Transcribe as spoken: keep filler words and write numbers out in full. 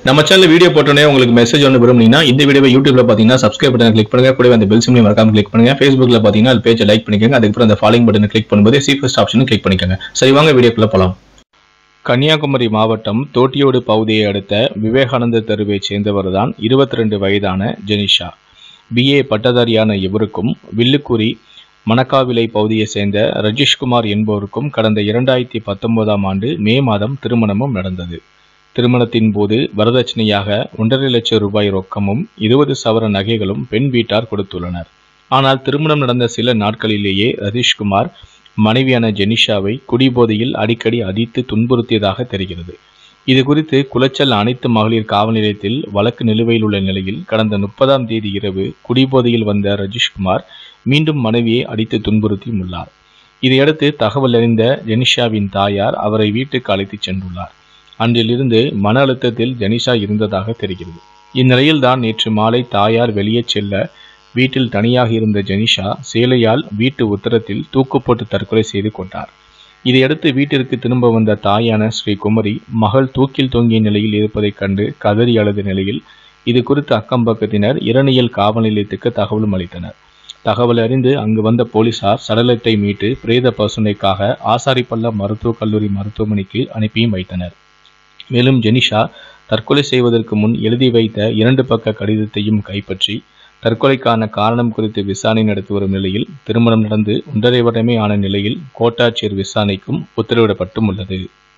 நம்ம channel video போட்டோனே உங்களுக்கு message ஒன்று விரும்புனீங்கன்னா இந்த வீடியோவை யூடியூப்ல பாத்தீங்கன்னா சப்ஸ்கிரைப் பட்டனை கிளிக் பண்ணுங்க, கூடவே அந்த பெல் சிம்பலையும் மறக்காம கிளிக் பண்ணுங்க. Facebookல பாத்தீங்கன்னா அது பேஜை லைக் பண்ணிக்கோங்க, அதுக்கப்புறம் அந்த ஃபாலோயிங் பட்டனை கிளிக் பண்ணும்போது சி ஃபர்ஸ்ட் ஆப்ஷனும் கிளிக் பண்ணிக்கோங்க. சரி வாங்க வீடியோக்குள்ள போலாம். கன்னியாகுமரி மாவட்டம் தோட்டியோடு பகுதியை அடுத்த விவேகானந்தர் தெருவை சேர்ந்தவர் தான் இருபத்தி ரெண்டு வயதான ஜெனிஷா. பிஏ பட்டதாரியான இவருக்கும் வில்லுக்குரி மணக்காவிலை பகுதியை சேர்ந்த ரஜிஷ்குமார் என்பவருக்கும் கடந்த இரண்டாயிரத்தி பத்தொன்பதாம் ஆண்டு மே மாதம் திருமணமும் நடந்தது. திருமணத்தின் போது வரதட்சணையாக ஒன்றரை லட்சம் ரூபாய் ரொக்கமும் இருபது சவர நகைகளும் பெண் வீட்டார் கொடுத்துள்ளனர். ஆனால் திருமணம் நடந்த சில நாட்களிலேயே ரஜிஷ்குமார் மனைவியான ஜெனிஷாவை குடிபோதையில் அடிக்கடி அடித்து துன்புறுத்தியதாக தெரிகிறது. இது குறித்து குளச்சல் அனைத்து மகளிர் காவல் நிலையத்தில் வழக்கு நிலுவையில் உள்ள நிலையில் கடந்த முப்பதாம் தேதி இரவு குடிபோதையில் வந்த ரஜிஷ்குமார் மீண்டும் மனைவியை அடித்து துன்புறுத்தி உள்ளார். இதையடுத்து தகவல் அறிந்த ஜெனிஷாவின் தாயார் அவரை வீட்டுக்கு அழைத்துச் சென்றுள்ளார். அன்றிலிருந்து மன அழுத்தத்தில் ஜெனிஷா இருந்ததாக தெரிகிறது. இந்நிலையில் தான் நேற்று மாலை தாயார் வெளியே செல்ல வீட்டில் தனியாக இருந்த ஜெனிஷா சேலையால் வீட்டு உத்தரத்தில் தூக்கு போட்டு தற்கொலை செய்து கொண்டார். இதையடுத்து வீட்டிற்கு திரும்ப வந்த தாயான ஸ்ரீகுமரி மகள் தூக்கில் தொங்கிய நிலையில் இருப்பதைக் கண்டு கதறி அழுத நிலையில் இது குறித்து அக்கம்பக்கத்தினர் இரணியல் காவல் நிலையத்துக்கு தகவலும் அளித்தனர். தகவல் அறிந்து அங்கு வந்த போலீசார் சடலத்தை மீட்டு பிரேத பரிசோதனைக்காக ஆசாரிப்பள்ளம் மருத்துவக் கல்லூரி மருத்துவமனைக்கு அனுப்பியும் வைத்தனர். மேலும் ஜெனிஷா தற்கொலை செய்வதற்கு முன் எழுதி வைத்த இரண்டு பக்க கடிதத்தையும் கைப்பற்றி தற்கொலைக்கான காரணம் குறித்து விசாரணை நடத்தி வரும் நிலையில் திருமணம் நடந்து ஒன்றரை வருடமே ஆன நிலையில் கோட்டாட்சியர் விசாரணைக்கும் உத்தரவிடப்பட்டும் உள்ளது.